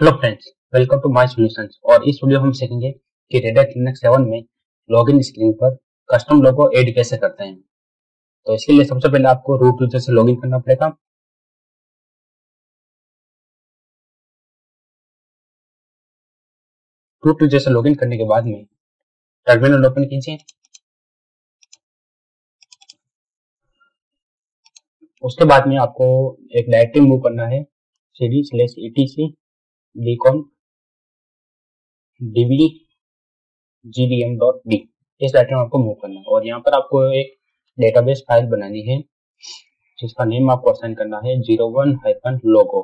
Hello friends, welcome to my solutions. और इस video में हम सीखेंगे कि रेडट लिनक्स 7 में लॉगिन स्क्रीन पर कस्टम लोगो ऐड कैसे करते हैं। तो इसके लिए सबसे पहले आपको रूट यूजर से लॉगिन करना पड़ेगा। रूट यूजर से लॉगिन करने के बाद में टर्मिनल ओपन कीजिए। उसके बाद में आपको एक डायरेक्टरी मूव करना है, cd/etc dconf db gdm.d। इस डायरेक्टरी में आपको मूव करना है और यहाँ पर आपको एक डेटाबेस फाइल बनानी है जिसका नेम आपको असाइन करना है 01-logo।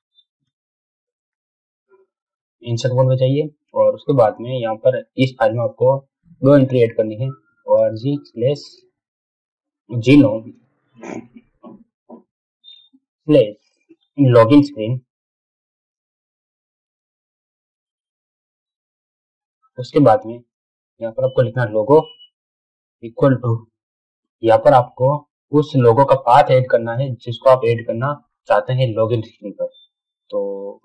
इंसर्ट मोड में जाइए और उसके बाद में यहाँ पर इस फाइल में आपको दो एंट्री ऐड करनी है, org/gnome/login screen। उसके बाद में यहाँ पर आपको लिखना लोगो इक्वल टू, यहाँ पर आपको उस लोगो का पाथ ऐड करना है जिसको आप ऐड करना चाहते हैं लॉगिन स्क्रीन पर। तो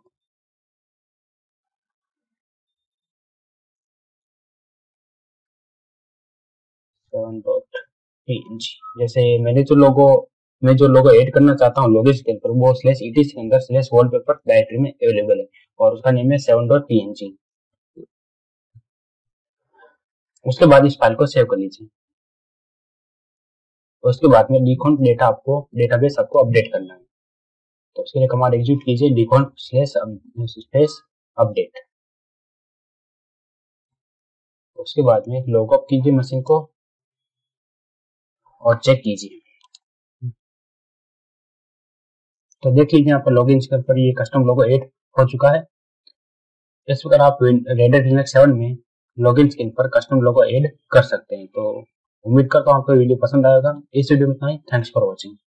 जैसे मैं जो लोगो ऐड करना चाहता हूँ लॉगिन स्क्रीन पर वो /etc के अंदर /wallpaper डायरेक्टरी में अवेलेबल है और उसका नेम है 7.png। उसके बाद इस फाइल को सेव कर लीजिए। उसके बाद में डिकॉन्फ डेटाबेस आपको अपडेट करना है। तो उसके लिए कमांड एग्जीक्यूट कीजिए डिकॉन्फ/अपडेट। उसके बाद में लॉगअप कीजिए मशीन को और चेक कीजिए। तो देख लीजिए यहाँ पर लॉगिन स्क्रीन पर ये कस्टम लोगो ऐड हो चुका है। इस प्रकार आप रेडट लिनक्स 7 में लॉगिन स्क्रीन पर कस्टम लोगो ऐड कर सकते हैं। तो उम्मीद करता हूँ आपको वीडियो पसंद आएगा। इस वीडियो में इतना ही। Thanks for watching.